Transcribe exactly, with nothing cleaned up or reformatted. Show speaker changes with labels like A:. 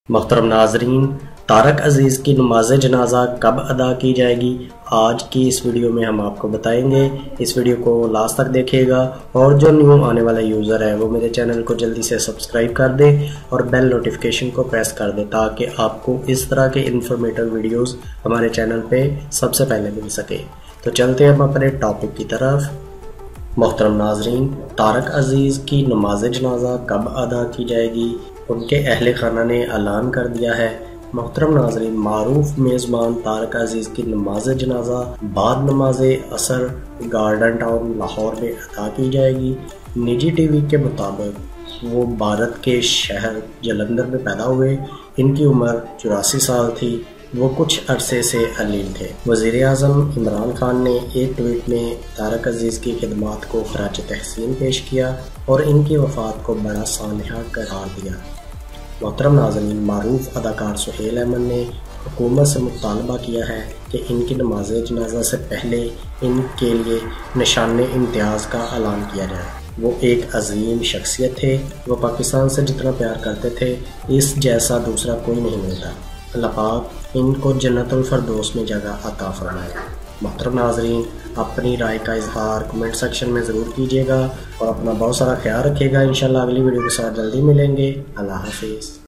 A: محترم ناظرین، طارق عزیز کی نماز جنازہ کب ادا کی جائے گی؟ آج کی اس ویڈیو میں ہم آپ کو بتائیں گے۔ اس ویڈیو کو لاسٹ تک دیکھیے گا اور جو نیو آنے والا یوزر ہے وہ میرے چینل کو جلدی سے سبسکرائب کر دے اور بیل نوٹیفیکیشن کو پریس کر دے تاکہ آپ کو اس طرح کے انفارمیٹو ویڈیوز ہمارے چینل پہ سب سے پہلے مل سکے۔ تو چلتے ہیں ہم اپنے ٹاپک کی طرف۔ محترم ناظرین، طارق عزیز کی نماز جنازہ کب ادا کی جائے گی؟ ان کے اہل خانہ نے اعلان کر دیا ہے۔ محترم ناظرین، معروف میزبان طارق عزیز کی نماز جنازہ بعد نماز عصر گارڈن ٹاؤن لاہور میں ادا کی جائے گی۔ نجی ٹی وی کے مطابق وہ بھارت کے شہر جلندھر میں پیدا ہوئے۔ ان کی عمر چوراسی سال تھی۔ وہ کچھ عرصے سے علیم تھے۔ وزیر اعظم عمران خان نے ایک ٹویٹ میں طارق عزیز کی خدمات کو خراج تحسین پیش کیا اور ان کی وفات کو بڑا سانحہ قرار دیا۔ محترم ناظرین، معروف اداکار سہیل احمد نے حکومت سے مطالبہ کیا ہے کہ ان کی نماز جنازہ سے پہلے ان کے لیے نشان امتیاز کا اعلان کیا جائے۔ وہ ایک عظیم شخصیت تھے۔ وہ پاکستان سے جتنا پیار کرتے تھے اس جیسا دوسرا کوئی نہیں ملتا۔ اللہ پاک ان کو جنت الفردوس میں جگہ عطا فرمائے۔ محترم ناظرین، اپنی رائے کا اظہار کمنٹ سیکشن میں ضرور کیجیے گا اور اپنا بہت سارا خیال رکھیے گا۔ انشاءاللہ اگلی ویڈیو کے ساتھ جلدی ملیں گے۔ اللہ حافظ۔